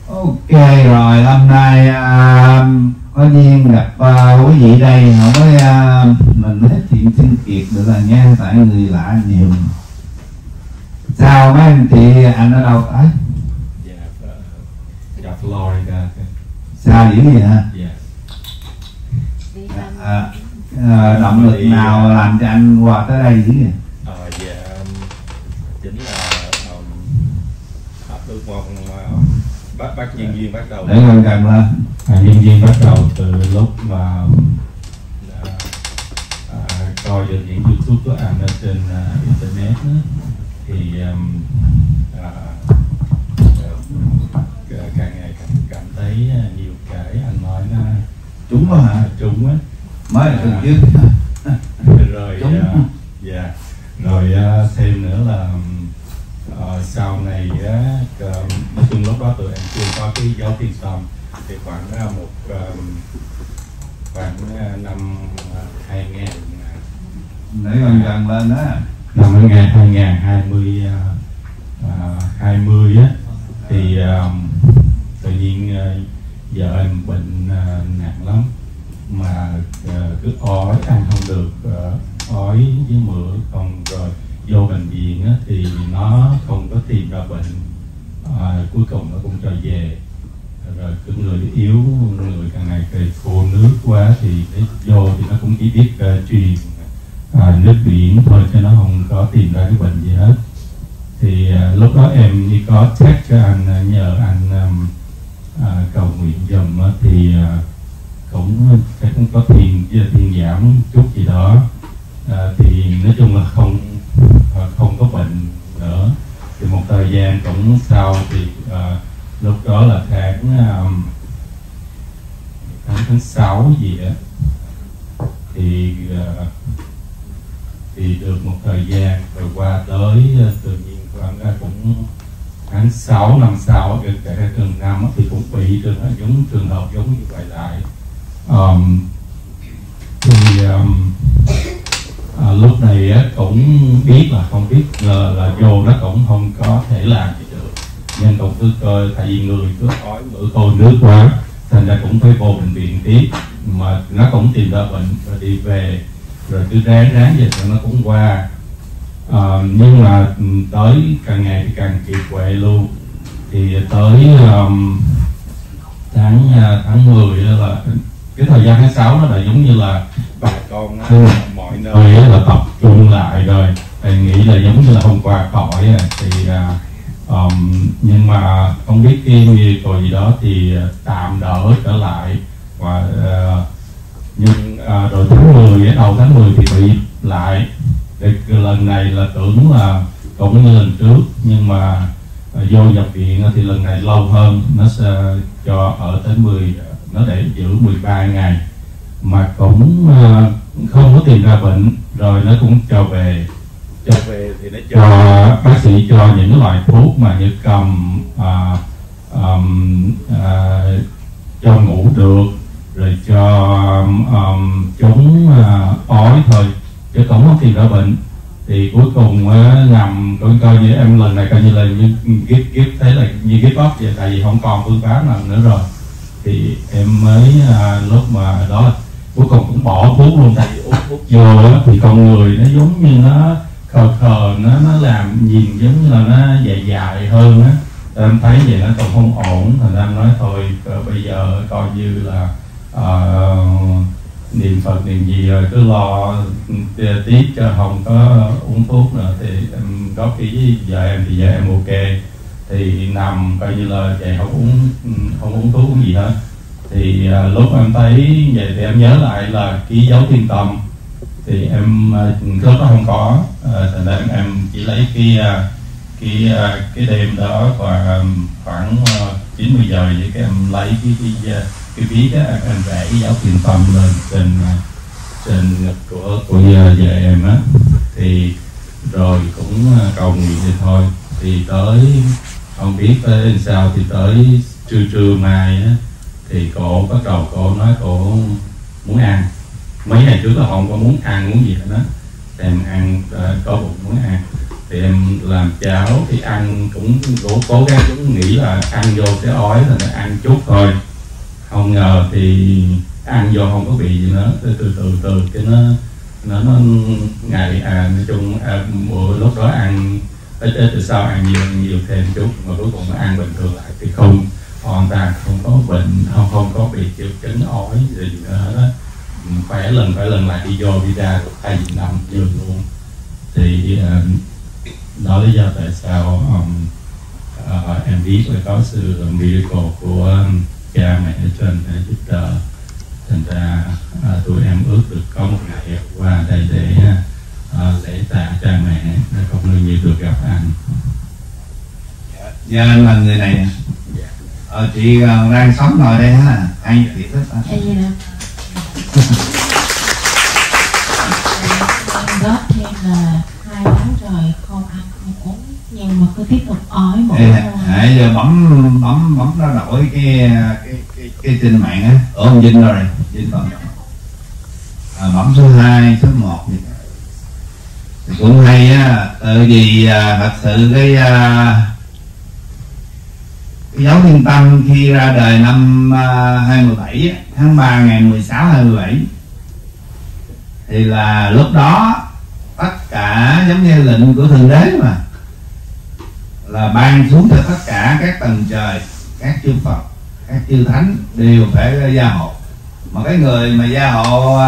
Ok rồi, hôm nay có duyên gặp quý vị đây, không có mình nói chuyện sinh kiệt được là nghe, tại người lạ nhiều. Sao mấy anh chị anh ở đâu ấy? Dạ Florida. Sao dữ vậy hả? Dạ. Động lực nào làm cho anh qua tới đây dữ vậy? Dạ chính là ước mong bác nhân viên bắt đầu. Để gần gần lên. Nhân viên bắt đầu từ lúc mà coi được những YouTube của anh ở trên internet đó, thì càng ngày càng cảm thấy nhiều cái anh nói nó Trúng đó hả? Trúng á. Mới là tuần trước. Rồi dạ. Rồi thêm nữa là sau này nói chung lúc đó tụi em chưa có cái dấu Thiên Tâm, thì khoảng năm 2000 Để gần gần lên đó. năm 2020 á, thì tự nhiên vợ em bệnh nặng lắm, mà cứ ói ăn không được, ói với mửa không, rồi vô bệnh viện á, thì nó không có tìm ra bệnh, cuối cùng nó cũng cho về. Rồi cái người yếu, người càng ngày càng khô nước quá thì vô thì nó cũng chỉ biết truyền nước biển thôi, chứ nó không có tìm ra cái bệnh gì hết. Thì lúc đó em đi có check cho anh, nhờ anh cầu nguyện giùm, thì cũng chắc cũng có thiền giảm chút gì đó, thì nói chung là không có bệnh nữa. Thì một thời gian cũng sau thì lúc đó là tháng 6 gì á, thì được một thời gian rồi qua tới tự nhiên khoảng cũng tháng 6 năm sau, gần năm thì cũng bị giống trường hợp giống như vậy lại. Lúc này cũng biết là không biết là vô nó cũng không có thể làm gì được, nhưng cũng cứ coi, tại vì người cứ ói mửa khô nước quá, thành ra cũng phải vô bệnh viện tiếp, mà nó cũng tìm ra bệnh rồi đi về, rồi cứ ráng vậy rồi nó cũng qua. Nhưng mà tới càng ngày thì càng kiệt quệ luôn. Thì tới tháng 10 đó, là cái thời gian tháng 6 đó là giống như là bà con mọi nơi là tập trung lại rồi, thì nghĩ là giống như là hôm qua khỏi thì nhưng mà không biết cái miracle gì đó thì tạm đỡ trở lại. Và nhưng rồi tháng 10, đầu tháng 10 thì bị lại. Thì lần này là tưởng là cũng như lần trước, nhưng mà vô nhập viện thì lần này lâu hơn, nó sẽ cho ở tới nó để giữ 13 ngày mà cũng không có tìm ra bệnh, rồi nó cũng cho về thì nó cho bác sĩ cho những loại thuốc mà như cầm cho ngủ được, rồi cho chống ói thôi, chứ cũng không tìm ra bệnh. Thì cuối cùng nằm coi như em lần này coi như là như give thấy là như give up vậy, tại vì không còn phương pháp nào nữa rồi. Thì em mới lúc mà đó là cuối cùng cũng bỏ thuốc luôn, tại vì uống thuốc vô đó, thì con người nó giống như nó khờ nó làm nhìn giống như là nó dài hơn á. Em thấy vậy nó còn không ổn, thành ra em nói thôi bây giờ coi như là niệm Phật niệm gì rồi cứ lo tiếp cho không có uống thuốc nữa. Thì em có ký với vợ em, thì vợ em ok, thì nằm coi như là vậy, không uống thuốc uống gì hết. Thì lúc em thấy vậy thì em nhớ lại là ký dấu Thiên Tâm, thì em lúc đó không có, thành ra em chỉ lấy cái đêm đó khoảng 90 giờ vậy, cái em lấy cái viết á, em vẽ cái dấu Thiên Tâm lên trên ngực của vợ em á. Thì rồi cũng cầu nguyện thì thôi. Thì tới không biết tới sao, thì tới trưa mai á, thì cổ bắt đầu cổ nói cổ muốn ăn. Mấy ngày trước là không có muốn ăn muốn gì hết đó, em ăn có bụng muốn ăn. thì em làm cháo thì ăn cũng cố gắng cũng nghĩ là ăn vô cái ói là nó ăn chút thôi, không ngờ thì ăn vô không có bị gì nữa, từ cái nó ngày nói chung bữa lúc đó ăn ít từ sau ăn nhiều thêm chút mà cuối cùng nó ăn bình thường lại thì không hoàn toàn không có bệnh, không có bị triệu chứng ói gì nữa đó. Khỏe lần lại đi vô đi ra thay vì nằm giường luôn. Thì đó lý do tại sao em biết là có sự miracle của cha mẹ trên giúp đỡ, thành ra tụi em ước được có một ngày qua đây để lễ tạ cha mẹ, không bao nhiêu được gặp anh. Dạ anh là người này nè. Chị đang sống ngồi đây ha, anh chị thích đó. Góp thêm là 2 tháng rồi không ăn không uống nhưng mà cứ tiếp tục ói mỗi ngày. Giờ bấm nó đổi cái trên mạng á, ở ông Vinh rồi, Vinh còn bấm số 2, số 1 vậy. Thì cũng hay á, tại vì thật sự cái dấu thiên tâm khi ra đời năm 2017 tháng 3 ngày 16 27 thì là lúc đó tất cả giống như lệnh của Thượng Đế mà là ban xuống cho tất cả các tầng trời, các chư Phật, các chư Thánh đều phải gia hộ. Mà cái người mà gia hộ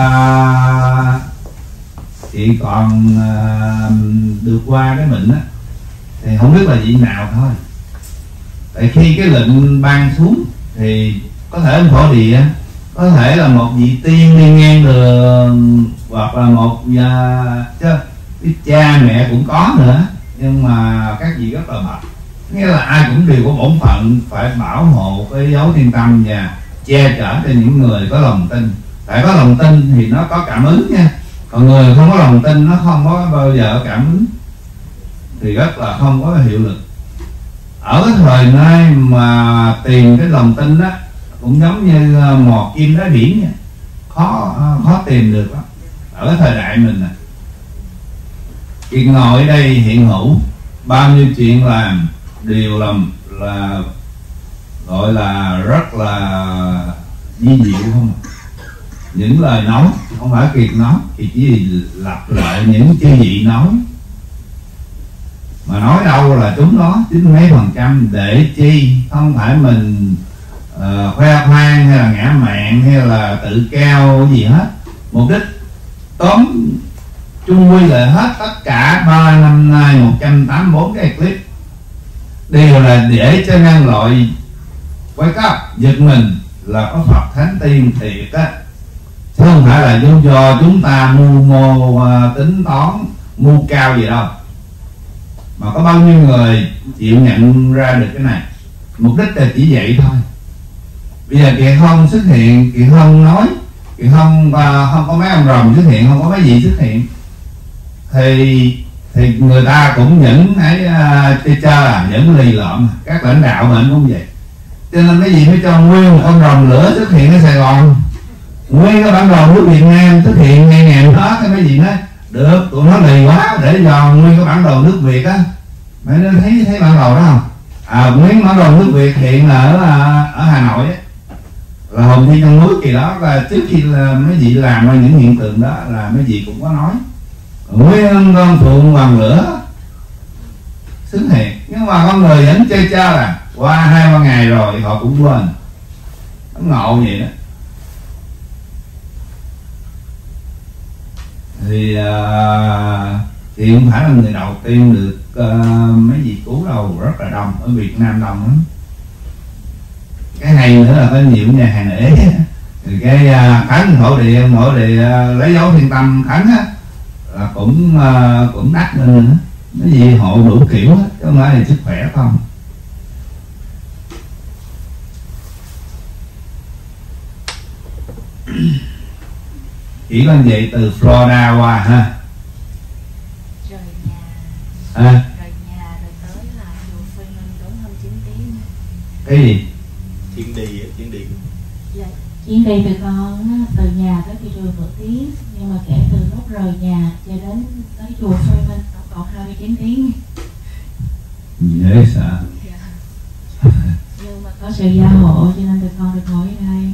chỉ còn được qua cái bệnh á thì không biết là vị nào thôi. Tại khi cái lệnh ban xuống thì có thể ông Phổ Địa, có thể là một vị tiên đi ngang đường, hoặc là một cái cha mẹ cũng có nữa, nhưng mà các vị rất là bậc, nghĩa là ai cũng đều có bổn phận phải bảo hộ cái dấu thiên tâm và che chở cho những người có lòng tin. Tại có lòng tin thì nó có cảm ứng nha, còn người không có lòng tin nó không có bao giờ cảm ứng, thì rất là không có hiệu lực. Ở cái thời nay mà tìm cái lòng tin đó cũng giống như mò kim đáy biển nha, khó tìm được lắm ở cái thời đại mình nè. Kiệt ngồi ở đây hiện hữu, bao nhiêu chuyện làm đều là gọi là rất là vi diệu không. Những lời nói không phải Kiệt nói, Kiệt chỉ lặp lại những chư vị nói, mà nói đâu là chúng nó 90 mấy % để chi, không phải mình khoe khoang hay là ngã mạn hay là tự cao gì hết. Mục đích tóm chung quy lại hết tất cả 3 năm nay 184 cái clip đều là để cho nhân loại quay cấp giật mình là có Phật Thánh Tiên thiệt á, chứ không phải là do chúng ta mưu mô tính toán mưu cao gì đâu. Mà có bao nhiêu người chịu nhận ra được cái này. Mục đích là chỉ vậy thôi. Bây giờ Kiệt không xuất hiện, Kiệt không nói, Kiệt không có mấy ông rồng xuất hiện, không có mấy vị xuất hiện, thì người ta cũng những ấy những lì lợm. Các lãnh đạo mình cũng vậy. Cho nên cái gì phải cho nguyên một con rồng lửa xuất hiện ở Sài Gòn, nguyên cái bản đồ nước Việt Nam xuất hiện ngay ngàn hết. Cái mấy gì đó được, tụi nó lì quá để dò nguyên cái bản đồ nước Việt á. Mày nên thấy bản đồ đó không? Nguyên bản đồ nước Việt hiện là ở Hà Nội á, là Hồng Thiên trong núi kỳ đó, là trước khi là mấy vị làm ra những hiện tượng đó là mấy vị cũng có nói nguyên con phượng hoàng lửa xuất hiện, nhưng mà con người vẫn chơi chơi là qua 2-3 ngày rồi họ cũng quên. Nó ngộ vậy đó. Thì không phải là người đầu tiên được mấy vị cứu đâu, rất là đông, ở Việt Nam đông lắm. Cái hay nữa là có nhiều nhà hàng ế thì cái Khánh Thổ Địa lấy dấu thiên tâm Khánh á là cũng đắt lên nữa. Cái gì hộ đủ kiểu á, chứ không phải là sức khỏe không. Chỉ có vậy từ Florida qua ha. Rồi nhà rồi tới là dù Phi Minh đúng hơn 9 tiếng. Cái gì? Chuyến đi Dạ, Chuyến đi từ con từ nhà tới thị trường nửa tiếng, nhưng mà kể từ lúc rời nhà cho đến tới chùa Xoay Minh tổng cộng 29 tiếng. Dễ sợ. Nhưng mà có sự gia hộ cho nên tụi con được ngồi ở đây.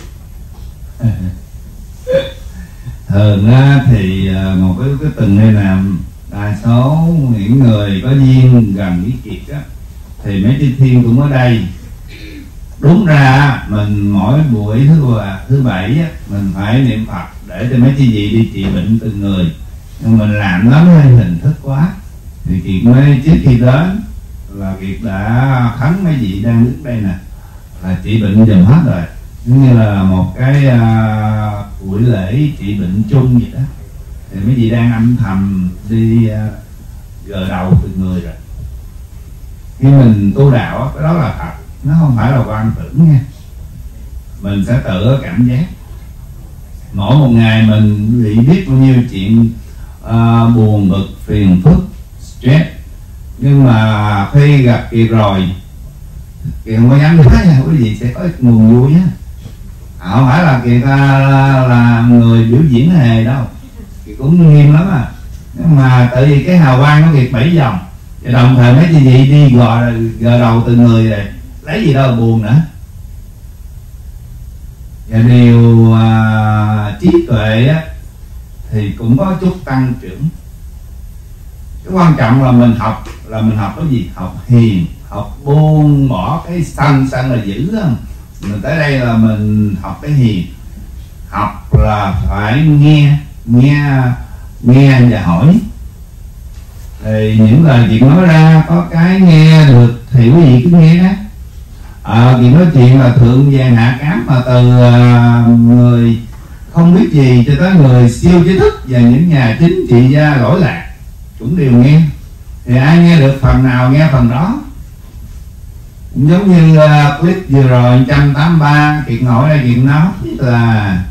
Thường á, thì một cái tuần này là đa số những người có duyên gần với Kiệt á, thì mấy chư thiên cũng ở đây. Đúng ra mình mỗi buổi thứ bảy á, mình phải niệm Phật để cho mấy chư vị đi trị bệnh từng người, nhưng mình làm nó hơi hình thức quá, thì Kiệt mới trước khi đến là Kiệt đã khấn mấy vị đang đứng đây nè là trị bệnh dùm hết rồi, giống như là một cái buổi lễ trị bệnh chung vậy đó. Thì mấy vị đang âm thầm đi gờ đầu từng người rồi. Khi mình tu đạo cái đó là thật, nó không phải là quan tưởng nha. Mình sẽ tự có cảm giác. Mỗi một ngày mình bị biết bao nhiêu chuyện buồn bực, phiền phức, stress, nhưng mà khi gặp Kiệt rồi, Kiệt không có dám nói nha, quý vị sẽ có nguồn vui á. Không phải là Kiệt là người biểu diễn hề đâu, Kiệt cũng nghiêm lắm à. Nhưng mà tại vì cái hào quang của Kiệt 7 vòng, và đồng thời mấy chị vị đi gờ đầu từng người rồi, lấy gì đâu là buồn nữa. Và điều trí tuệ á, thì cũng có chút tăng trưởng. Cái quan trọng là mình học cái gì? Học hiền, học buông bỏ cái sân là dữ không? Mình tới đây là mình học cái hiền. Học là phải nghe và hỏi. Thì những lời chuyện nói ra có cái nghe được thì quý vị cứ nghe đó. Chuyện nói chuyện là thượng vàng hạ cám, mà từ người không biết gì cho tới người siêu trí thức và những nhà chính trị gia lỗi lạc cũng đều nghe. Thì ai nghe được phần nào nghe phần đó. Cũng giống như clip vừa rồi 183 Kiệt ngồi đây Kiệt nói là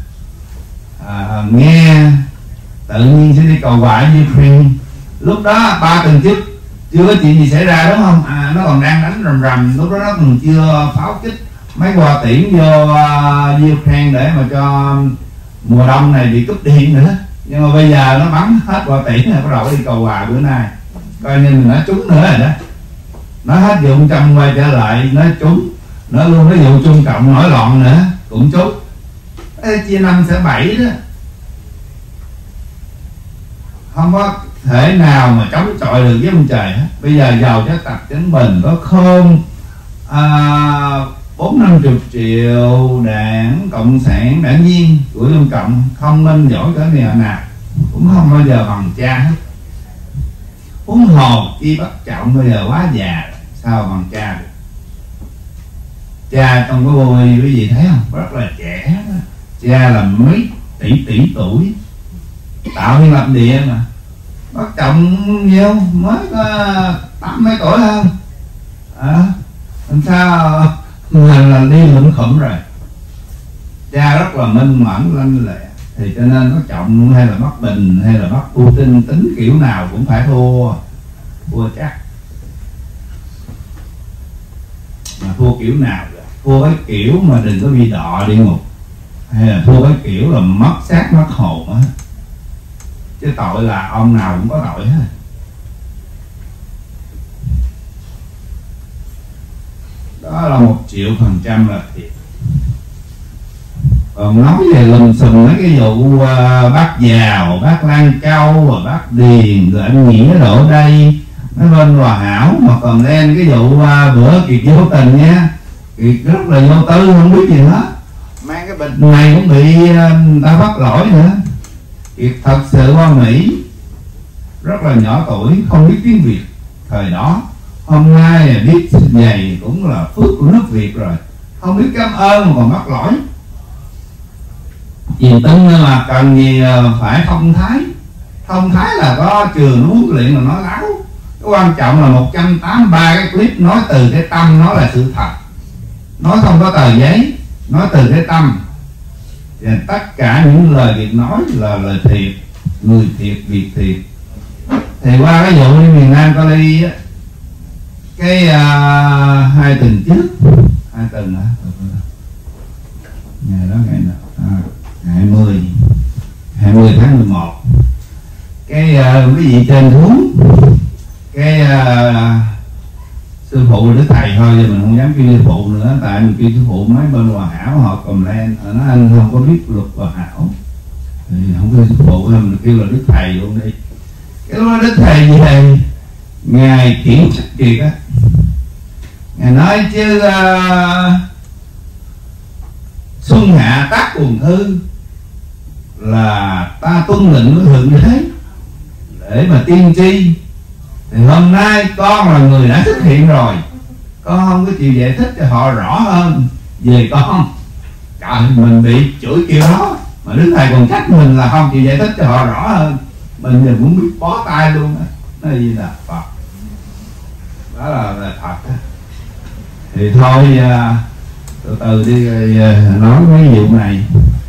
nghe tự nhiên sẽ đi cầu vải Ukraine. Lúc đó 3 tuần trước chưa có chuyện gì xảy ra đúng không? Nó còn đang đánh rầm, lúc đó nó còn chưa pháo kích mấy quả tiễn vô Ukraine để mà cho mùa đông này bị cúp điện nữa. Nhưng mà bây giờ nó bắn hết quả tiễn rồi, bắt đầu đi cầu hòa bữa nay, coi như mình nó trúng nữa rồi đó. Nó hết dụng trong quay trở lại nó trúng, nó luôn cái vụ trung cộng nổi loạn nữa cũng trúng. Chia 5 sẽ 7 đó, không có thể nào mà chống chọi được với ông trời hết. Bây giờ giàu cho Tập Cận Bình có khôn 40-50 triệu đảng cộng sản đảng viên của Trung Cộng, thông minh giỏi cỡ nào cũng không bao giờ bằng cha hết. Huống hồ chi Bắc Trọng bây giờ quá già rồi, sao bằng cha được? Cha trong cái bôi quý vị thấy không, rất là trẻ đó. Cha là mấy tỷ tuổi, tạo nên lập địa mà. Bắc Trọng nhiêu mới có 80 tuổi không? Làm sao mình là đi lụm khụm rồi. Cha rất là minh mẫn lanh lẹ, thì cho nên Bắc Trọng hay là Bắc Bình hay là Bắc Putin tính kiểu nào cũng phải thua chắc. Mà thua kiểu nào rồi? Thua cái kiểu mà đừng có bị đọa địa ngục, hay là thua cái kiểu là mất xác mất hồn á. Chứ tội là ông nào cũng có tội hết. Đó là 1.000.000% là thiệt. Còn nói về lùm xùm mấy cái vụ bác Giàu, bác Lan Châu và bác Điền rồi anh Nghĩa đổ đây mấy bên Hòa Hảo, mà còn lên cái vụ bữa Kiệt vô tình nha, Kiệt rất là vô tư không biết gì hết, mang cái bệnh này cũng bị người ta bắt lỗi nữa. Kiệt thật sự qua Mỹ rất là nhỏ tuổi, không biết tiếng Việt thời đó. Hôm nay biết vậy cũng là phước của nước Việt rồi, không biết cảm ơn mà còn mắc lỗi. Vì tính là cần gì phải thông thái. Thông thái là có trường huấn luyện mà nói láo. Cái quan trọng là 183 cái clip nói từ cái tâm, nó là sự thật, nói không có tờ giấy, nói từ cái tâm. Và tất cả những lời Việt nói là lời thiệt, người thiệt, việc thiệt. Thì qua cái vụ đi miền Nam Cali á, cái 2 tuần trước, 2 tuần hả? ngày đó ngày nào 20 tháng 11. Cái quý vị trên xuống cái sư phụ đức thầy thôi, chứ mình không dám kêu sư phụ nữa, tại mình kêu sư phụ mấy bên Hòa Hảo họ cầm lên nó anh không có biết luật Hòa Hảo thì không kêu sư phụ, mình kêu là đức thầy luôn đi. Cái lúc đó đức thầy gì thầy ngài Kiển Sách Kiệt á, ngài nói chứ xuân hạ tác quần thư là ta tuân lệnh của thượng đế để mà tiên tri, thì hôm nay con là người đã xuất hiện rồi, con không có chịu giải thích cho họ rõ hơn về con. Trời, mình bị chửi kiểu đó mà đức thầy còn trách mình là không chịu giải thích cho họ rõ hơn, mình giờ cũng biết bó tay luôn á. Nói gì là Phật, đó là thật á. Thì thôi từ từ đi rồi nói mấy vụ này.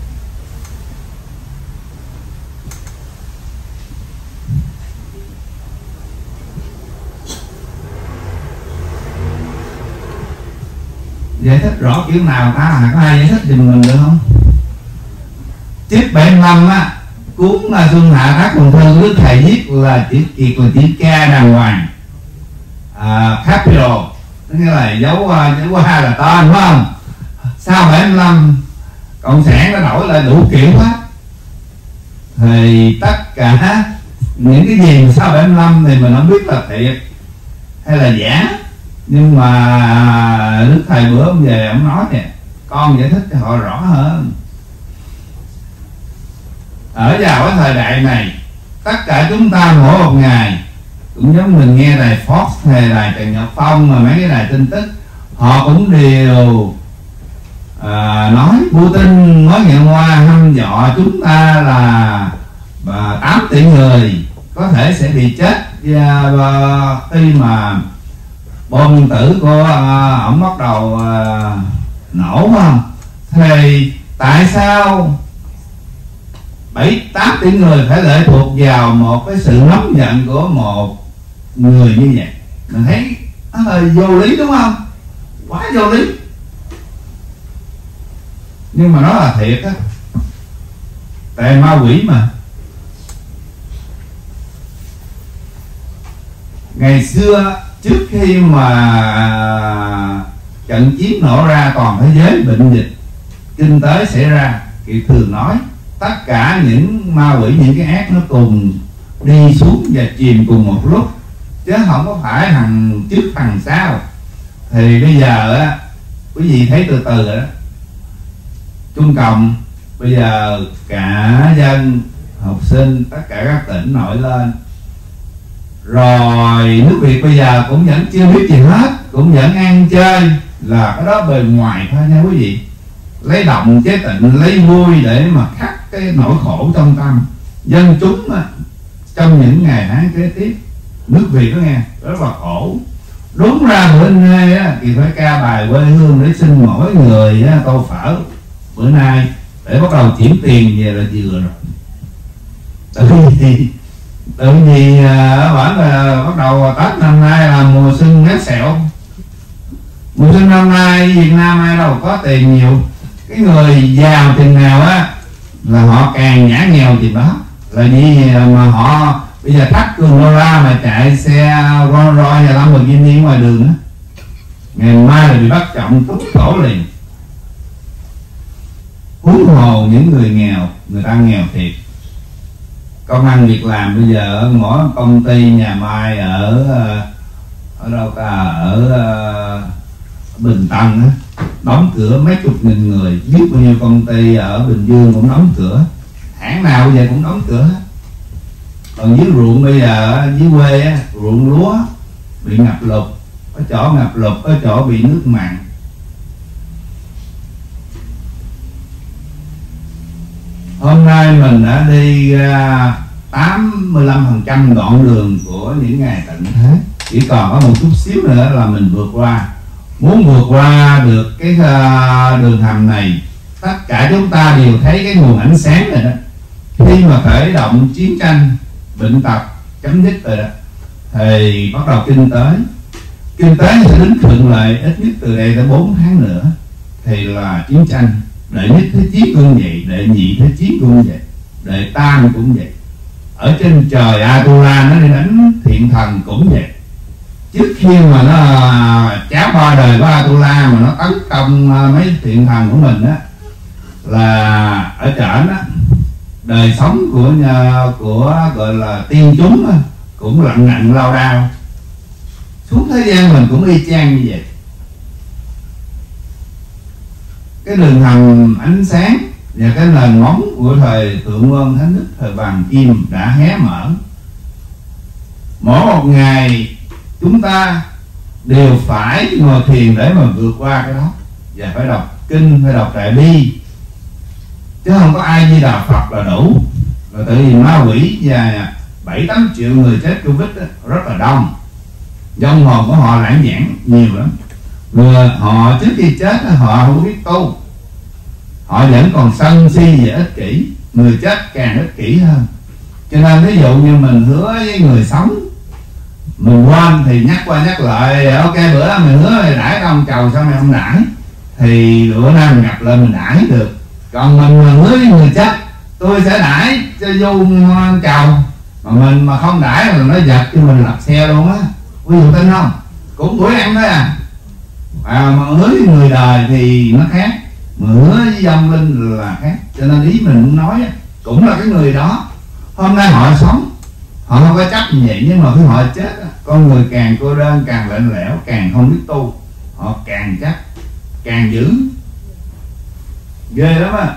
Giải thích rõ kiểu nào ta, có ai giải thích giùm mình được không? Chiếc 75 á, cuốn Xuân Hạ Tác Quần Thư đức thầy viết là chữ Kiệt là chữ K đàng hoàng, capital, tức là dấu hoa là tên, đúng không? Sau 75 cộng sản nó đổi lại đủ kiểu hết, thì tất cả những cái gì mà sau 75 thì mình không biết là thiệt hay là giả. Nhưng mà đức thầy bữa ông về ông nói nè, con giải thích cho họ rõ hơn. Ở vào cái thời đại này, tất cả chúng ta mỗi một ngày cũng giống mình nghe đài Fox hay đài Trần Nhật Phong mà mấy cái đài tin tức, họ cũng đều nói Putin mới ngày hôm qua hăm dọa chúng ta là 8 tỷ người có thể sẽ bị chết khi mà bom nguyên tử của ổng bắt đầu nổ, không? Thì tại sao 7-8 tỷ người phải lệ thuộc vào một cái sự nóng giận của một người như vậy? Mình thấy nó hơi vô lý, đúng không? Quá vô lý. Nhưng mà nó là thiệt á, tại ma quỷ mà. Ngày xưa trước khi mà trận chiến nổ ra toàn thế giới, bệnh dịch, kinh tế xảy ra, thì thường nói tất cả những ma quỷ, những cái ác nó cùng đi xuống và chìm cùng một lúc, chứ không có phải thằng trước thằng sau. Thì bây giờ á, quý vị thấy từ từ đó, Trung Cộng bây giờ cả dân, học sinh, tất cả các tỉnh nổi lên. Rồi nước Việt bây giờ cũng vẫn chưa biết gì hết, cũng vẫn ăn chơi, là cái đó bề ngoài thôi nha quý vị. Lấy động chế tịnh, lấy vui để mà khắc cái nỗi khổ trong tâm dân chúng á, trong những ngày tháng kế tiếp. Nước Việt đó nghe, rất là khổ. Đúng ra bữa nay á, thì phải ca bài quê hương để xin mỗi người á, tô phở bữa nay để bắt đầu chuyển tiền về là vừa rồi. Tự vì bản là bắt đầu Tết năm nay là mùa xuân nét sẹo. Mùa xuân năm nay Việt Nam ai đâu có tiền nhiều. Cái người giàu chừng nào á là họ càng nhã nghèo chừng đó. Là vì mà họ bây giờ thắt cường đô la mà chạy xe Rolls Royce và Lamborghini ngoài đường á, ngày mai là bị bắt trọng tống cổ liền. Huống hồ những người nghèo, người ta nghèo thiệt. Công ăn việc làm bây giờ mỗi công ty nhà may ở đâu ta, ở Bình Tân á, đóng cửa mấy chục nghìn người, biết bao nhiêu công ty ở Bình Dương cũng đóng cửa, hãng nào bây giờ cũng đóng cửa hết. Còn dưới ruộng bây giờ dưới quê á, ruộng lúa bị ngập lụt, có chỗ ngập lụt, có chỗ bị nước mặn. Hôm nay mình đã đi ra 85% đoạn đường của những ngày tận thế, chỉ còn có một chút xíu nữa là mình vượt qua. Muốn vượt qua được cái đường hầm này, tất cả chúng ta đều thấy cái nguồn ánh sáng này đó. Khi mà khởi động chiến tranh, bệnh tật chấm dứt rồi đó, thì bắt đầu kinh tế sẽ đứng khựng lại ít nhất từ đây tới 4 tháng nữa, thì là chiến tranh Đệ nhất thế chiến cũng vậy, đệ nhị thế chiến cũng vậy, đệ tam cũng vậy. Ở trên trời Atula nó đi đánh thiện thần cũng vậy. Trước khi mà nó cháo ba đời của Atula mà nó tấn công mấy thiện thần của mình á, là ở trển á, đời sống của gọi là tiên chúng á, cũng lặng nặng lao đao. Xuống thế gian mình cũng y chang như vậy. Cái đường hầm ánh sáng và cái nền móng của thời Thượng Quân Thánh Đức, thời Vàng Kim đã hé mở. Mỗi một ngày chúng ta đều phải ngồi thiền để mà vượt qua cái đó, và phải đọc kinh, phải đọc đại bi, chứ không có ai Di Đà Phật là đủ. Rồi tự vì ma quỷ và 7-8 triệu người chết Covid đó, rất là đông. Vong hồn của họ lãng giảng nhiều lắm. Người họ trước khi chết họ không biết tu, họ vẫn còn sân si và ích kỷ. Người chết càng ích kỷ hơn. Cho nên ví dụ như mình hứa với người sống, mình quên thì nhắc qua nhắc lại, ok bữa mình hứa thì đãi ông chầu sao mày không đãi, thì bữa nay mình gặp lại mình đãi được. Còn mình mà hứa với người chết tôi sẽ đãi cho vô chầu, mà mình mà không đãi là nó giật cho mình lật xe luôn á. Ví dụ tin không? Cũng buổi ăn thôi à. Mà hứa với người đời thì nó khác, mà hứa với vong linh là khác. Cho nên ý mình muốn nói cũng là cái người đó hôm nay họ sống, họ không có chấp như vậy, nhưng mà khi họ chết, con người càng cô đơn, càng lạnh lẽo, càng không biết tu, họ càng chắc, càng dữ, ghê lắm á.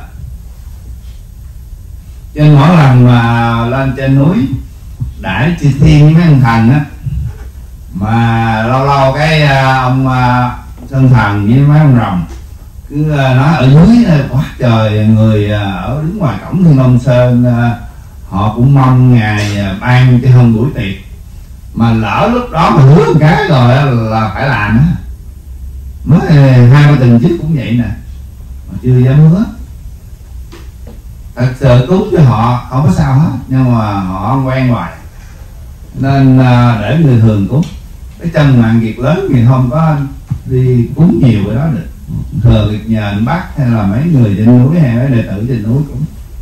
Trên mỗi lần mà lên trên núi đãi chư thiên với mấy ông thần á, mà lâu lâu cái ông Sơn Thần với mấy ông rồng cứ nói ở dưới quá trời người ở đứng ngoài cổng Thiên Long Sơn, họ cũng mong ngài ban cái hôm buổi tiệc, mà lỡ lúc đó mà hứa một cái rồi là phải làm á. Mới 2-3 tuần trước cũng vậy nè, mà chưa dám hứa. Thật sự cúng cho họ không có sao hết, nhưng mà họ không quen hoài nên để người thường cúng. Cái chân mạng việc lớn thì không có đi cúng nhiều cái đó được, thờ việc nhờ anh Bắc hay là mấy người trên núi hay mấy đệ tử trên núi cũng.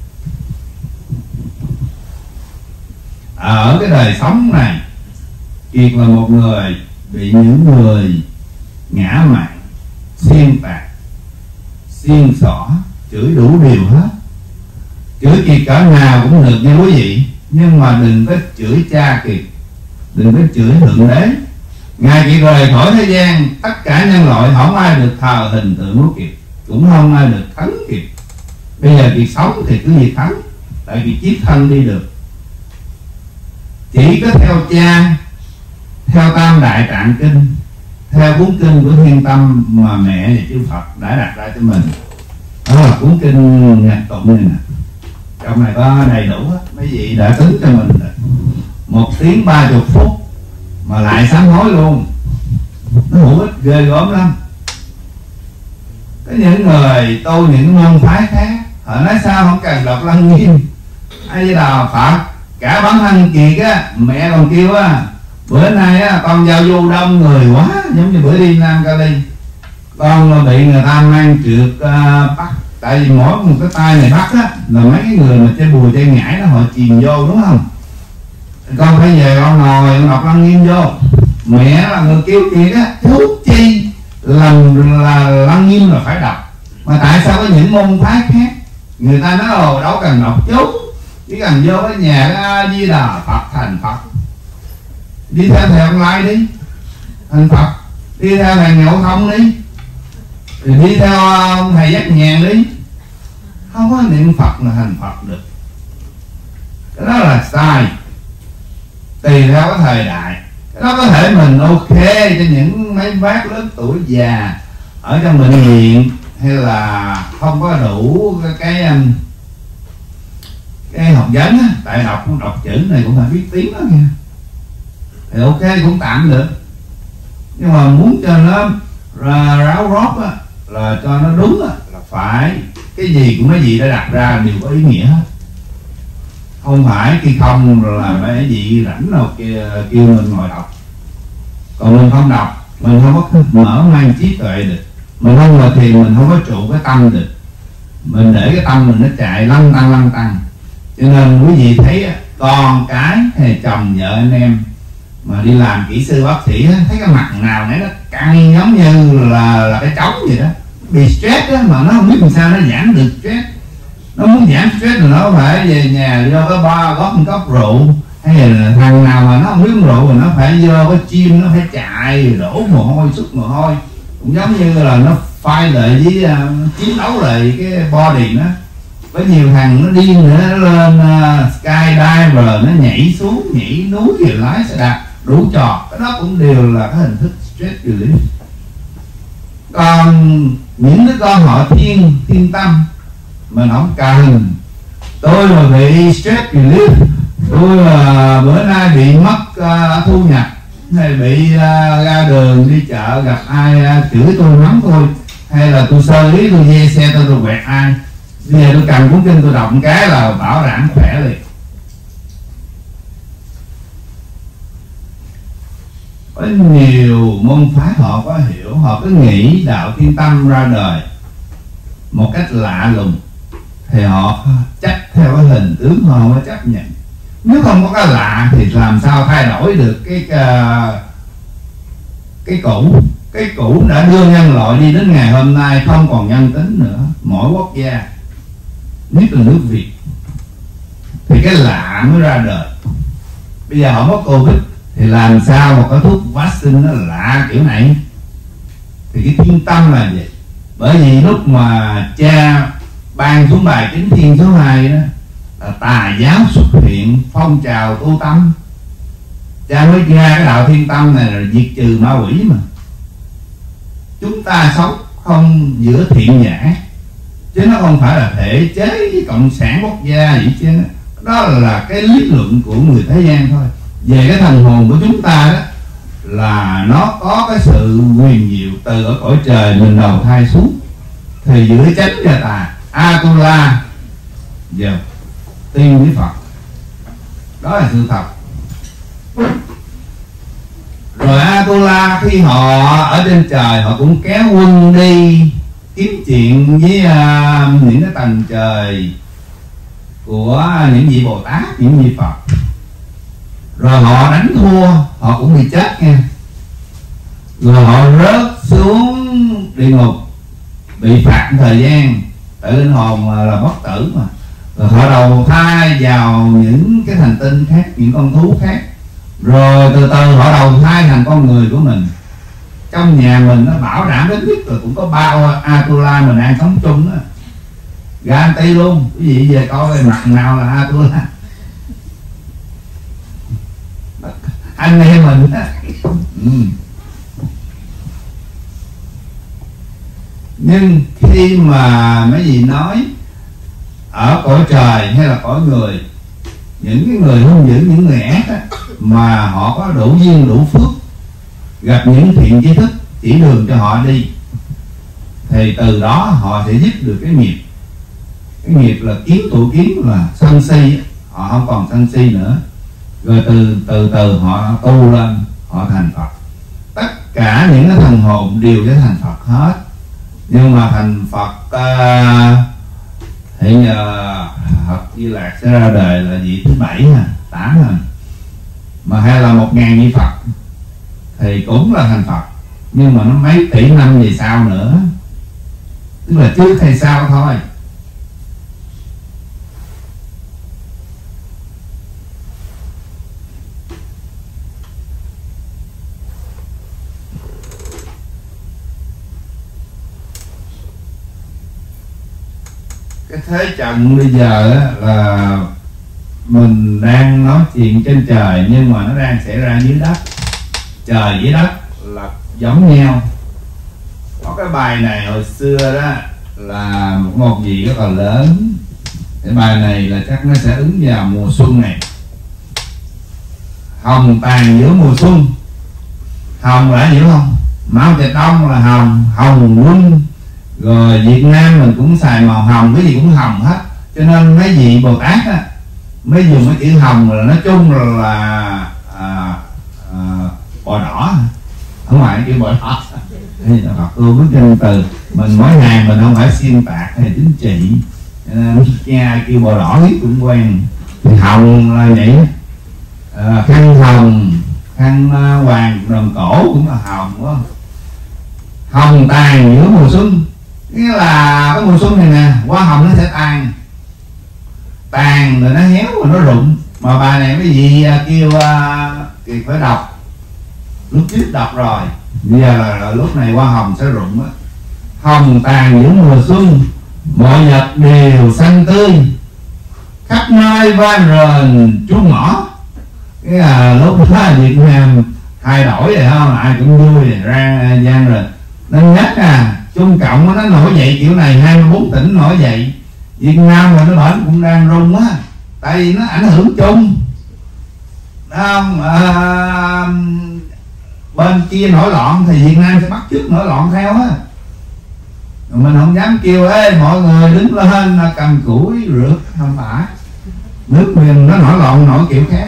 Ở cái đời sống này, Kiệt là một người bị những người ngã mạn, xuyên tạc, xiên xỏ, chửi đủ điều hết. Chửi Kiệt cỡ nào cũng được nha quý vị, nhưng mà đừng có chửi cha Kiệt, đừng có chửi Thượng Đế. Ngài Kiệt rời khỏi thế gian, tất cả nhân loại không ai được thờ hình tượng của Kiệt, cũng không ai được thắng Kiệt. Bây giờ Kiệt sống thì cứ việc thắng, tại vì chiếc thân đi được. Chỉ có theo cha, theo Tam Đại Tạng Kinh, theo cuốn kinh của Thiên Tâm mà mẹ và chư Phật đã đặt ra cho mình. Đó là cuốn kinh Nhật Tụng này nè, trong này có đầy đủ hết. Mấy vị đã tính cho mình rồi. 1 tiếng 30 phút mà lại sám hối luôn, nó hữu ích ghê gớm lắm. Có những người tu những môn phái khác, họ nói sao không cần đọc Lăng Nghiêm hay là Phật. Cả bản thân Kiệt á, mẹ còn kêu á, bữa nay á con giao du đông người quá, giống như bữa đi Nam Cali, con bị người ta mang trượt bắt. Tại vì mỗi một cái tay này bắt á là mấy cái người mà chơi bùi chơi ngải đó họ chìm vô, đúng không? Con phải về con ngồi con đọc Lăng Nghiêm vô. Mẹ là người kêu Kiệt á, thú chi là Lăng Nghiêm là phải đọc. Mà tại sao có những môn phái khác người ta nói đâu cần đọc chú, chỉ cần vô cái nhà Di Đà Phật thành Phật, đi theo thầy ông Lai đi thành Phật, đi theo thầy Ngộ Thông đi, rồi đi theo ông thầy Giác Nhàn đi. Không có niệm Phật là thành Phật được, cái đó là sai. Tùy theo cái thời đại, cái đó có thể mình ok cho những mấy bác lớn tuổi già ở trong bệnh viện, hay là không có đủ cái học vấn á, tại đọc chữ này cũng phải biết tiếng đó nha, thì ok cũng tạm được. Nhưng mà muốn cho nó ráo rót á, là cho nó đúng á, là phải cái gì cũng nói gì đã đặt ra đều có ý nghĩa hết. Không phải khi không là mấy vị rảnh nào kia kêu mình ngồi đọc, còn mình không đọc, mình không có mở mang trí tuệ được, mình không ngồi thiền, mình không có trụ cái tâm được, mình để cái tâm mình nó chạy lăn tăng. Cho nên quý vị thấy con cái hay chồng vợ anh em mà đi làm kỹ sư bác sĩ thấy cái mặt nào nãy nó căng giống như là cái trống vậy đó, bị stress đó, mà nó không biết làm sao nó giảm được stress. Nó muốn giảm stress thì nó phải về nhà vô cái bar góp một cốc rượu, hay là thằng nào mà nó không biết uống rượu thì nó phải vô cái gym, nó phải chạy đổ mồ hôi, xuất mồ hôi, cũng giống như là nó fight lại với chiến đấu lại cái body nó. Có nhiều thằng nó điên nữa, nó lên skydiver, nó nhảy xuống, nhảy núi rồi lái xe đạp đủ trò, cái đó cũng đều là cái hình thức stress relief. Còn những đứa con họ thiên tâm mà nó không cần. Tôi mà bị stress relief, tôi mà bữa nay bị mất thu nhập, hay bị ra đường đi chợ gặp ai chửi tôi mắng tôi, hay là tôi sơ ý tôi ve xe tôi quẹt ai, bây giờ tôi cầm cuốn kinh tôi đọc một cái là bảo đảm khỏe liền. Có nhiều môn phái họ có hiểu, họ cứ nghĩ đạo thiên tâm ra đời một cách lạ lùng thì họ chấp theo cái hình tướng, họ không có chấp nhận. Nếu không có cái lạ thì làm sao thay đổi được cái cũ đã đưa nhân loại đi đến ngày hôm nay không còn nhân tính nữa. Mỗi quốc gia, nhất là nước Việt, thì cái lạ mới ra đời. Bây giờ họ mất Covid thì làm sao mà có thuốc vaccine nó lạ kiểu này? Thì cái thiên tâm là vậy. Bởi vì lúc mà cha ban xuống bài Kính Thiên số 2 đó là tà giáo xuất hiện, phong trào tu tâm, cha mới ra cái đạo thiên tâm này là diệt trừ ma quỷ mà. Chúng ta sống không giữa thiện và ác, chứ nó không phải là thể chế với cộng sản quốc gia vậy chứ. Đó là cái lý luận của người thế gian thôi. Về cái thần hồn của chúng ta đó là nó có cái sự huyền diệu từ ở cõi trời mình đầu thai xuống, thì giữa chánh và tà, Atula giờ tiên với Phật, đó là sự thật. Rồi Atula khi họ ở trên trời, họ cũng kéo quân đi kiếm chuyện với những cái tầng trời của những vị Bồ Tát, những vị Phật. Rồi họ đánh thua, họ cũng bị chết nha. Rồi họ rớt xuống địa ngục, bị phạt thời gian, tại linh hồn là bất tử mà. Rồi họ đầu thai vào những cái hành tinh khác, những con thú khác. Rồi từ từ họ đầu thai thành con người của mình. Trong nhà mình nó bảo đảm đến nhất là cũng có bao Atula mình đang sống chung đó, guarantee luôn. Quý vị về coi mặt nào là Atula, anh em mình đó. Nhưng khi mà mấy vị nói ở cõi trời hay là cõi người, những cái người hung dữ, những người ác á, mà họ có đủ duyên đủ phước, gặp những thiện tri thức chỉ đường cho họ đi, thì từ đó họ sẽ dứt được cái nghiệp. Cái nghiệp là kiến tụ kiến, là sân si, họ không còn sân si nữa. Rồi từ từ họ tu lên, họ thành Phật. Tất cả những cái thần hồn đều sẽ thành Phật hết. Nhưng mà thành Phật hiện giờ Phật Di Lạc sẽ ra đời là vị thứ 7 8 mà hay là 1000 vị Phật thì cũng là thành Phật, nhưng mà nó mấy tỷ năm về sau nữa, tức là trước hay sau thôi. Cái thế trận bây giờ là mình đang nói chuyện trên trời, nhưng mà nó đang xảy ra dưới đất. Trời với đất là giống nhau. Có cái bài này hồi xưa đó là một gì rất là lớn. Cái bài này là chắc nó sẽ ứng vào mùa xuân này. Hồng tàn giữa mùa xuân. Hồng là hiểu không? Mao Trạch Đông là hồng, hồng quân. Rồi Việt Nam mình cũng xài màu hồng, cái gì cũng hồng hết. Cho nên mấy vị Bồ Tát á, mới dùng cái chữ hồng là nói chung là bò đỏ. Ở ngoài chữ bò đỏ Phật tu với danh từ, mình mỗi ngày mình không phải xuyên tạc hay chính trị, nghe kêu màu đỏ biết cũng quen. Thì hồng là vậy, khăn hồng, khăn hoàng đồng cổ cũng là hồng, đúng không? Hồng tàn giữa mùa xuân, nghĩa là cái mùa xuân này nè, hoa hồng nó sẽ tàn rồi nó héo rồi nó rụng. Mà bài này cái gì kêu Kiệt phải đọc, lúc trước đọc rồi, bây giờ là lúc này hoa hồng sẽ rụng á. Hồng tàn giữa mùa xuân, mọi vật đều xanh tươi, khắp nơi vang rền chuông mỏ. Cái là lúc đó Việt Nam thay đổi rồi không, ai cũng vui rồi ra gian rồi. Nên nhắc Trung Cộng nó nổi dậy kiểu này, 24 tỉnh nổi dậy, Việt Nam và nó bển cũng đang rung á, tại vì nó ảnh hưởng chung. Không, bên kia nổi loạn thì Việt Nam sẽ bắt chước nổi loạn theo á. Mình không dám kêu ê mọi người đứng lên cầm củi rượt, không phải. Nước mình nó nổi loạn nổi kiểu khác.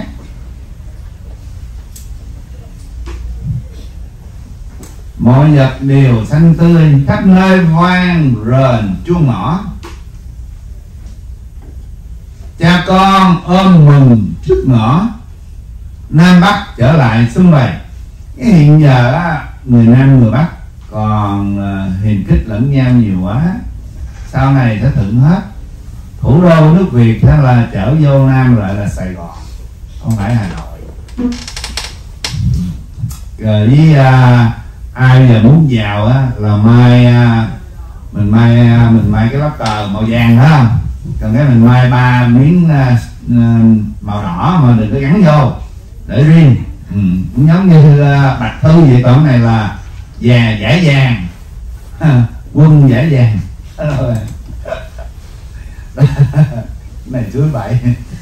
Mọi vật đều xanh tươi, khắp nơi vang rền chuông mỏ. Cha con ôm mừng trước ngõ, Nam Bắc trở lại xung vầy. Cái hiện giờ á, người Nam người Bắc còn hiềm khích lẫn nhau nhiều quá, sau này sẽ thuận hết. Thủ đô nước Việt sẽ là trở vô Nam lại là Sài Gòn, không phải Hà Nội. Rồi với ai giờ muốn vào á là mình may cái lá cờ màu vàng đó không? Còn cái mình may 3 miếng màu đỏ mà đừng có gắn vô để riêng. Cũng giống như Bạch Thư vậy, còn cái này là giải vàng, quân giải vàng. Này chuối bậy.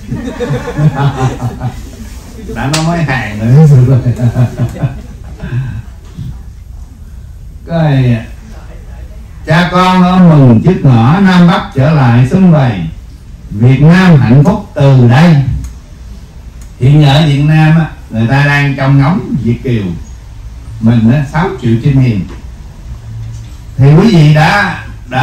Đã nói mấy hàng rồi. Cái cha con ôm mừng trước ngõ, Nam Bắc trở lại xung vầy. Việt Nam hạnh phúc từ đây. Hiện giờ ở Việt Nam á, người ta đang trông ngóng Việt kiều mình á, 6 triệu trên hiền. Thì quý vị đã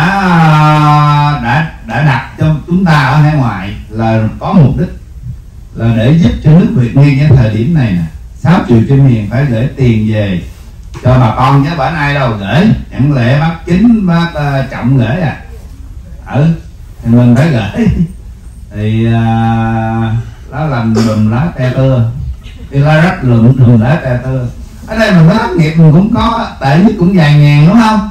đặt cho chúng ta ở hải ngoại là có mục đích là để giúp cho nước Việt ngay cái thời điểm này nè. 6 triệu trên hiền phải gửi tiền về cho bà con chứ bển ai đâu gửi, chẳng lẽ bác Chính bác Trọng gửi à? Thì mình phải gửi. Thì lá lành lùm lá te tưa, thì lá rách lùm lá te tưa. Ở đây mình có thất nghiệp mình cũng có, tệ nhất cũng vài ngàn đúng không?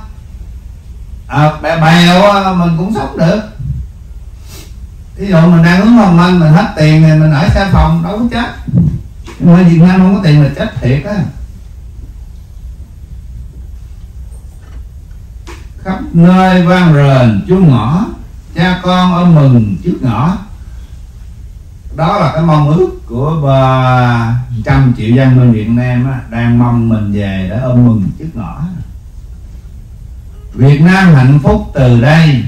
Bèo mình cũng sống được. Ví dụ mình đang hướng Hồng Anh, mình hết tiền thì mình ở xe phòng đâu có chết. Nhưng mà Việt Nam không có tiền là chết thiệt á. Khắp nơi vang rền chuông ngõ, cha con ôm mừng trước ngõ. Đó là cái mong ước của 100 triệu dân bên Việt Nam á, đang mong mình về để ôm mừng trước ngõ. Việt Nam hạnh phúc từ đây.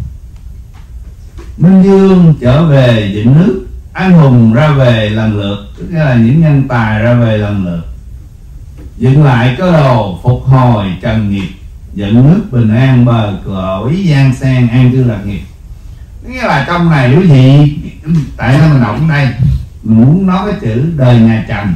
Minh Dương trở về dựng nước, anh hùng ra về lần lượt, tức là những nhân tài ra về lần lượt. Dựng lại cơ đồ phục hồi trần nghiệp, dựng nước bình an bờ cõi giang sen an cư lạc nghiệp. Nghĩa là trong này quý vị, tại sao mình đọc ở đây mình muốn nói cái chữ đời nhà Trần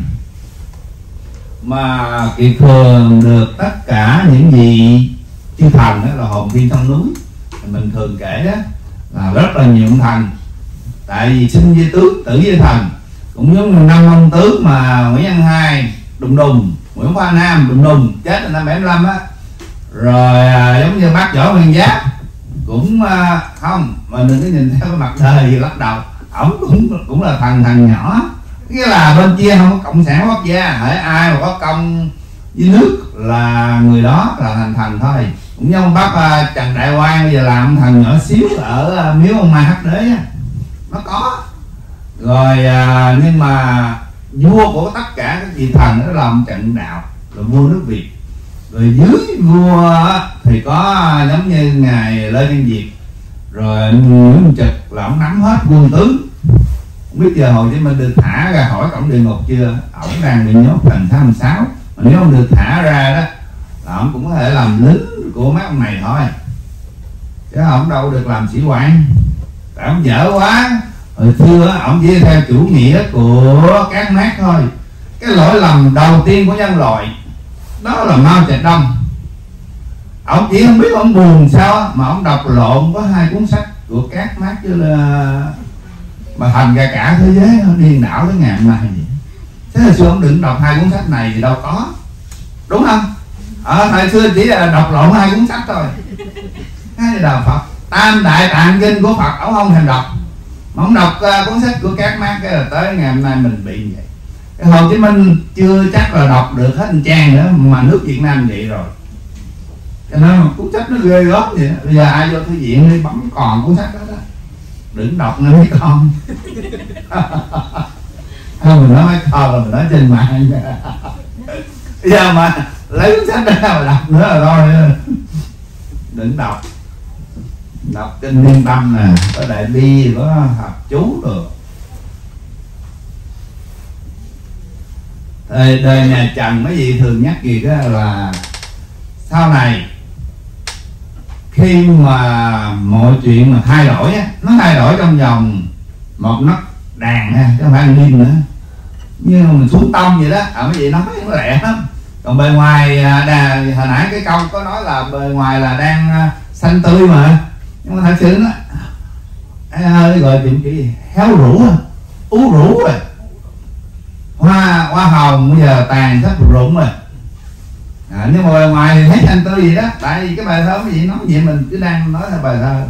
mà Kiệt thường được tất cả những gì chư thần đó là hồn thiên trong núi mình thường kể đó là rất là nhiều ông thần, tại vì sinh với tướng tử với thần, cũng giống như 5 ông tướng mà Nguyễn Văn Hai đùng đùng, Nguyễn Khoa Nam đùng đùng chết năm 75 á, rồi giống như bác Võ Nguyên Giáp cũng không, mà đừng có nhìn theo cái mặt đời gì lắc đầu, ổng cũng là thần nhỏ. Nghĩa là bên kia không có cộng sản quốc gia, hễ ai mà có công với nước là người đó là thành thần thôi. Cũng giống bác Trần Đại Quang bây giờ làm thần nhỏ xíu ở miếu ông Mai Hắc Đế á, nó có rồi. Nhưng mà vua của tất cả các vị thần đó là ông Trần Đạo, là vua nước Việt. Rồi dưới vua thì có giống như ngài Lê Văn Việt, rồi Nguyễn Minh Trực là ông nắm hết quân tướng. Không biết giờ Hồ Chí Minh được thả ra khỏi cổng địa ngục chưa? Ổng đang bị nhốt thành 6. Mà nếu không được thả ra đó Ông cũng có thể làm lính của mấy ông này thôi, chứ ông đâu được làm sĩ quan. Tại ông dở quá. Hồi xưa ông chỉ theo chủ nghĩa của các Mác thôi. Cái lỗi lầm đầu tiên của nhân loại đó là Mao Trạch-đông. Ông chỉ không biết ông buồn sao mà ông đọc lộn có 2 cuốn sách của các Mác chứ là mà thành ra cả thế giới nó điên đảo tới ngày hôm nay. Thế hồi xưa ông đừng đọc 2 cuốn sách này thì đâu có, đúng không? Thời xưa chỉ là đọc lộn 2 cuốn sách thôi. Cái là đạo Phật, Tam Đại Tạng Kinh của Phật ông không thèm đọc, mà ông đọc cuốn sách của các Mác, cái là tới ngày hôm nay mình bị như vậy. Cái Hồ Chí Minh chưa chắc là đọc được hết một trang nữa, mà nước Việt Nam vậy rồi. Cho nên cuốn sách nó ghê gớm vậy đó. Bây giờ ai vô thư viện đi bấm còn cuốn sách đó đó, đừng đọc nữa mấy con. Mình nói mấy con là mình nói trên mạng. Bây giờ mà lấy cuốn sách ra mà đọc nữa là thôi, đừng đọc. Đọc kinh Liên Tâm nè, có Đại Bi, có Hợp Chú rồi. Đời nhà Trần mấy vị thường nhắc gì đó là sau này khi mà mọi chuyện mà thay đổi á, nó thay đổi trong vòng một nấc đàn ha, chứ không phải liên nữa, như mình xuống tông vậy đó. Mấy vị nói nó lẹ lắm. Còn bề ngoài hồi nãy cái câu có nói là bề ngoài là đang xanh tươi mà, nhưng mà thật sự nó hơi gọi chuyện gì héo rũ, ú rũ rồi. Hoa hồng bây giờ tàn sắp rụng rồi. Nhưng mà bề ngoài thì thấy xanh tươi gì đó. Tại vì cái bài thơ cái gì nói vậy mình cứ đang nói theo bài thơ.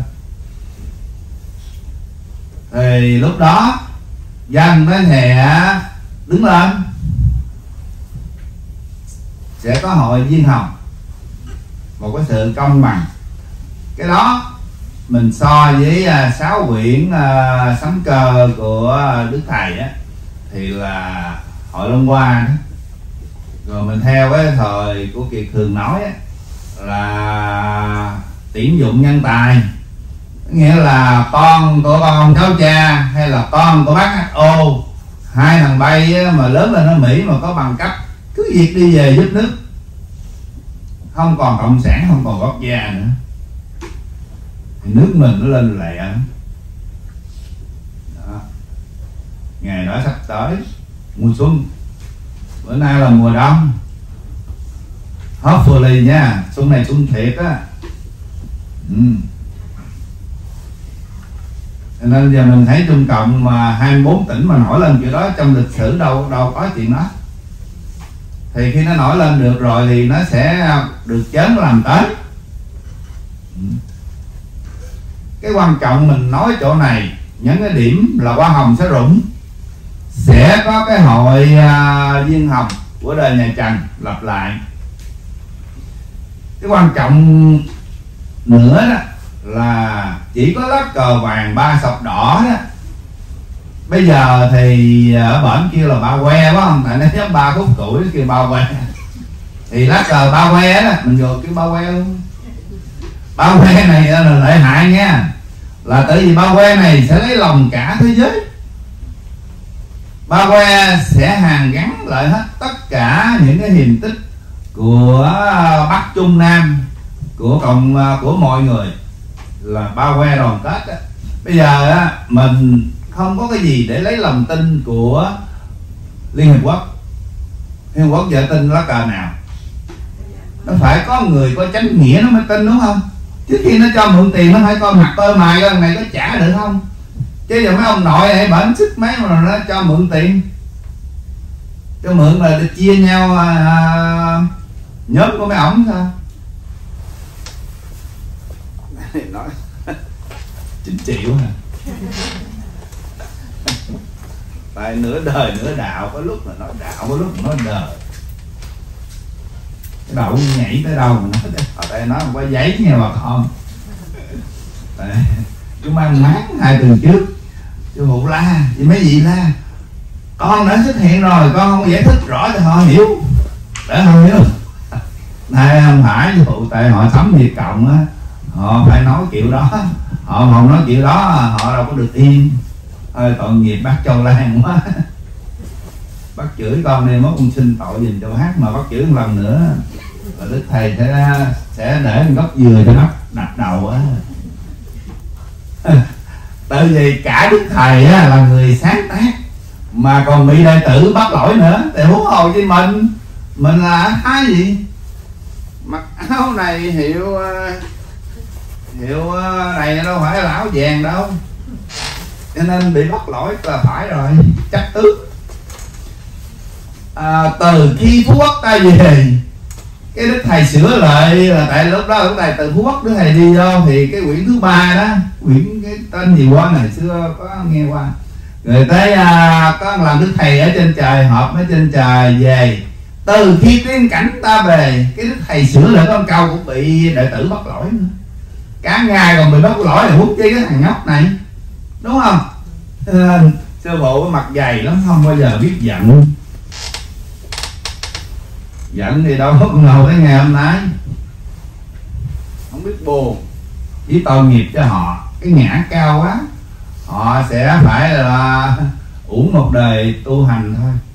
Thì lúc đó dân nó sẽ đứng lên, sẽ có hội viên hồng, một cái sự công bằng. Cái đó mình so với 6 quyển sấm cơ của Đức Thầy á, thì là Hội Long Hoa đó. Rồi mình theo cái thời của Kiệt thường nói á, là tuyển dụng nhân tài, nghĩa là con của con cháu cha hay là con của bác HO, 2 thằng bay á, mà lớn lên ở Mỹ mà có bằng cấp, cứ việc đi về giúp nước, không còn cộng sản, không còn quốc gia nữa, thì nước mình nó lên lẹ đó. Ngày đó sắp tới mùa xuân, bữa nay là mùa đông, hopefully nha, xuân này xuân thiệt á. Nên giờ mình thấy Trung Cộng mà 24 tỉnh mà nổi lên kiểu đó trong lịch sử đâu có chuyện đó. Thì khi nó nổi lên được rồi thì nó sẽ được chớn làm tới. Cái quan trọng mình nói chỗ này, những cái điểm là hoa hồng sẽ rụng, sẽ có cái hội viên hồng của đời nhà Trần lặp lại. Cái quan trọng nữa đó là chỉ có lá cờ vàng 3 sọc đỏ đó. Bây giờ thì ở bển kia là ba que phải không? Tại nó giống 3 khúc củi kêu ba que. Thì lá cờ ba que đó mình vừa kêu ba que luôn. Ba que này là lợi hại nha, là tại vì ba que này sẽ lấy lòng cả thế giới. Ba que sẽ hàn gắn lại hết tất cả những cái hiềm tích của Bắc Trung Nam, của mọi người, là ba que đoàn kết á. Bây giờ á, mình không có cái gì để lấy lòng tin của Liên Hiệp Quốc. Liên Hiệp Quốc giờ tin lá cờ nào? Nó phải có người có chánh nghĩa nó mới tin, đúng không? Trước khi nó cho mượn tiền nó phải coi mặt tôi mày coi này có trả được không. Chứ giờ mấy ông nội này bển sức mấy mà nó cho mượn tiền, cho mượn là để chia nhau nhóm của mấy ổng sao? Nói 9 triệu hả? Tại nửa đời nửa đạo, có lúc là nói đạo, có lúc là nói đời. Cái đầu nhảy tới đâu mà nói ở đây nói không có giấy nha bà con. Chúng ăn máng 2 tuần trước, chú Hụ la, thì mấy vị la con đã xuất hiện rồi, con không giải thích rõ cho họ hiểu, để họ hiểu. Này không phải chú Hụ, tại họ sống Việt Cộng á, họ phải nói kiểu đó, họ không nói kiểu đó họ đâu có được yên. Ơi tội nghiệp bác Châu Lan quá. Bác chửi con đi, mất con xin tội dùm cho bác, mà bác chửi một lần nữa và Đức Thầy sẽ để một gốc dừa cho nó đập đầu á. Tại vì cả Đức Thầy á, là người sáng tác mà còn bị đệ tử bắt lỗi nữa, thì huống hồ với mình là ai gì mặc áo này hiệu này đâu phải là áo vàng đâu, cho nên bị bắt lỗi là phải rồi, chắc tước. Từ khi Phú Quốc ta về, cái Đức Thầy sửa lại là tại lúc đó Đức Thầy từ Phú Quốc Đức Thầy đi vô thì cái quyển thứ 3 đó, quyển cái tên gì quá ngày xưa có nghe qua, rồi tới có làm Đức Thầy ở trên trời, họp ở trên trời về. Từ khi tiên cảnh ta về, cái Đức Thầy sửa lại con câu cũng bị đệ tử bắt lỗi nữa, cả ngày còn bị bắt lỗi là hút chi cái thằng nhóc này, đúng không? Sư phụ mặt dày lắm, không bao giờ biết giận. Giận thì đâu có ngồi tới ngày hôm nay, không biết buồn, chỉ tội nghiệp cho họ, cái ngã cao quá, họ sẽ phải là uổng một đời tu hành thôi.